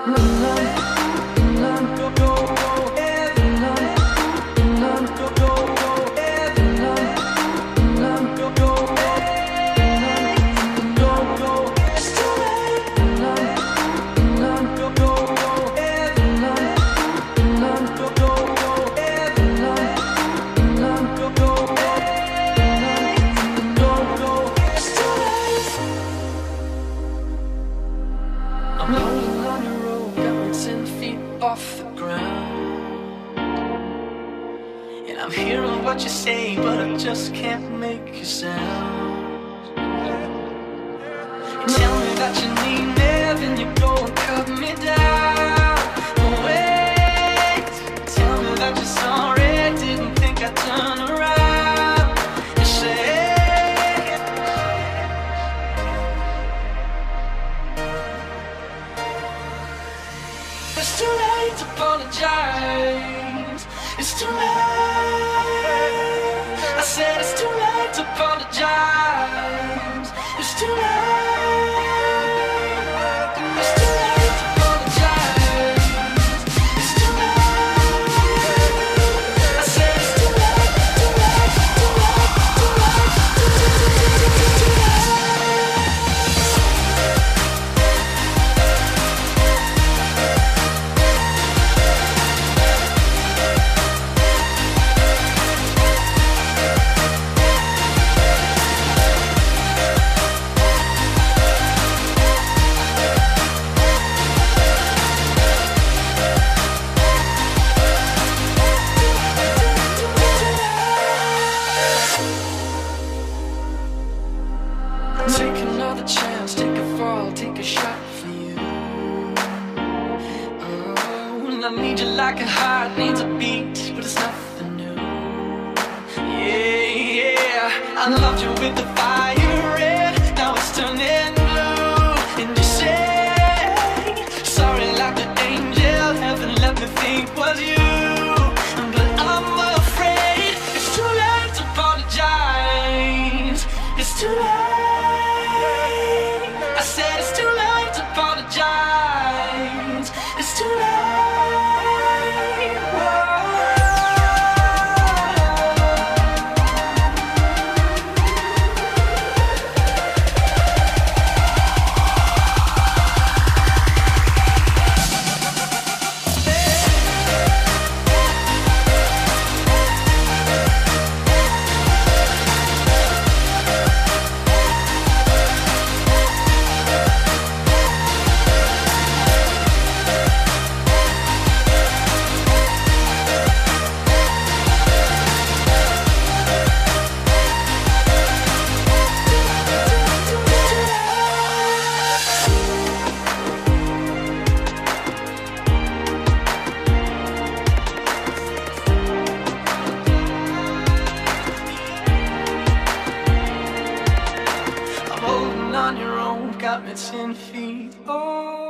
I'm rolling on your road, got me 10 feet off the ground. And I'm hearing what you say, but I just can't make you sound. You tell me that you need me, then you go and cut me down. But wait, tell me that you're sorry, didn't think I'd turn around. You say it's too late to apologize. It's too late. I said it's too late to apologize. It's too late. It's too late to apologize. It's too late. I said it's too late, too late, too late, too late, too late. Take another chance, take a fall, take a shot for you. Oh, and I need you like a heart needs a beat, but it's nothing new. Yeah, yeah, I loved you with the fire red, now it's turning blue. And you say, sorry like an angel, heaven let me think was you. But I'm afraid it's too late to apologize. It's too late. I said it's too late to apologize. It's too late. On your own, got me 10 feet. Oh.